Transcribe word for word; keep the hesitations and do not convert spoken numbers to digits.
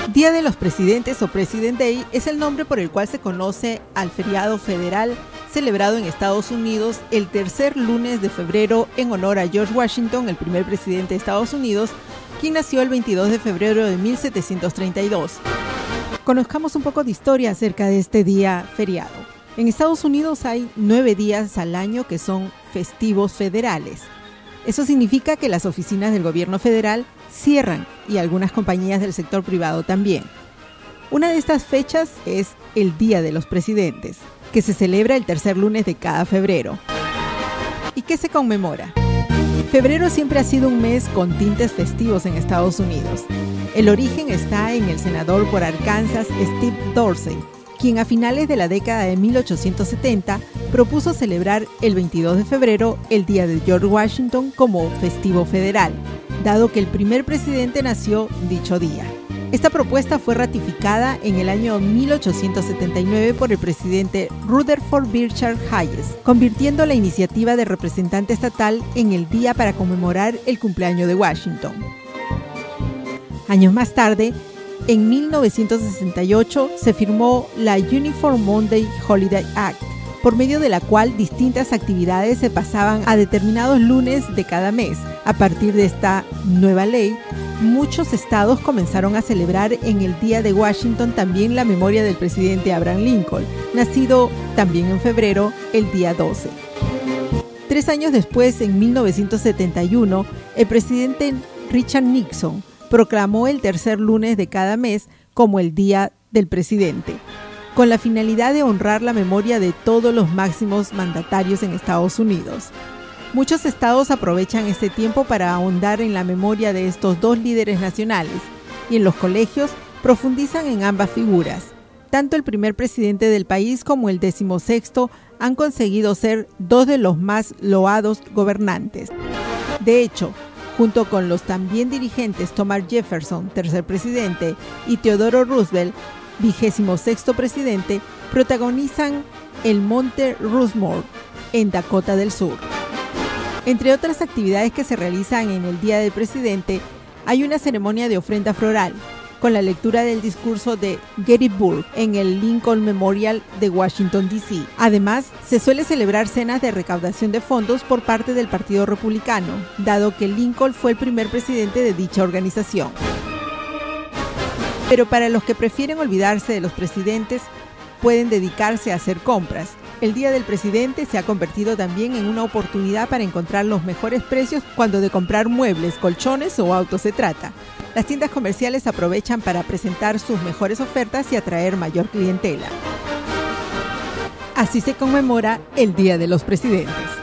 Día de los Presidentes o President Day es el nombre por el cual se conoce al feriado federal celebrado en Estados Unidos el tercer lunes de febrero en honor a George Washington, el primer presidente de Estados Unidos, quien nació el veintidós de febrero de mil setecientos treinta y dos. Conozcamos un poco de historia acerca de este día feriado. En Estados Unidos hay nueve días al año que son festivos federales. Eso significa que las oficinas del gobierno federal cierran y algunas compañías del sector privado también. Una de estas fechas es el Día de los Presidentes, que se celebra el tercer lunes de cada febrero. ¿Y qué se conmemora? Febrero siempre ha sido un mes con tintes festivos en Estados Unidos. El origen está en el senador por Arkansas Steve Dorsey, quien a finales de la década de mil ochocientos setenta propuso celebrar el veintidós de febrero el Día de George Washington como festivo federal, dado que el primer presidente nació dicho día. Esta propuesta fue ratificada en el año mil ochocientos setenta y nueve por el presidente Rutherford Birchard Hayes, convirtiendo la iniciativa de representante estatal en el día para conmemorar el cumpleaños de Washington. Años más tarde, en mil novecientos sesenta y ocho, se firmó la Uniform Monday Holiday Act, por medio de la cual distintas actividades se pasaban a determinados lunes de cada mes. A partir de esta nueva ley, muchos estados comenzaron a celebrar en el Día de Washington también la memoria del presidente Abraham Lincoln, nacido también en febrero, el día doce. Tres años después, en mil novecientos setenta y uno, el presidente Richard Nixon proclamó el tercer lunes de cada mes como el Día del Presidente, con la finalidad de honrar la memoria de todos los máximos mandatarios en Estados Unidos. Muchos estados aprovechan este tiempo para ahondar en la memoria de estos dos líderes nacionales y en los colegios profundizan en ambas figuras. Tanto el primer presidente del país como el decimosexto han conseguido ser dos de los más loados gobernantes. De hecho, junto con los también dirigentes Thomas Jefferson, tercer presidente, y Theodore Roosevelt, vigésimo sexto presidente, protagonizan el Monte Rushmore en Dakota del Sur. Entre otras actividades que se realizan en el Día del Presidente, hay una ceremonia de ofrenda floral, con la lectura del discurso de Gettysburg en el Lincoln Memorial de Washington, D C Además, se suele celebrar cenas de recaudación de fondos por parte del Partido Republicano, dado que Lincoln fue el primer presidente de dicha organización. Pero para los que prefieren olvidarse de los presidentes, pueden dedicarse a hacer compras. El Día del Presidente se ha convertido también en una oportunidad para encontrar los mejores precios cuando de comprar muebles, colchones o autos se trata. Las tiendas comerciales aprovechan para presentar sus mejores ofertas y atraer mayor clientela. Así se conmemora el Día de los Presidentes.